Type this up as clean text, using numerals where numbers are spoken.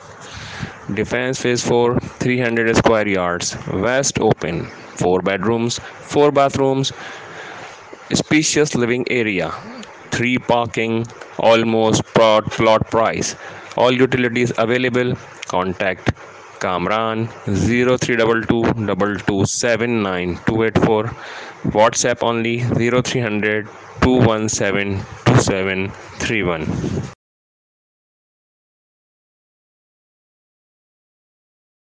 Defense Phase 4, 300 square yards. West open, 4 bedrooms, 4 bathrooms, spacious living area, 3 parking, almost plot price. All utilities available. Contact Kamran 03222279 WhatsApp only 0300 217 2731.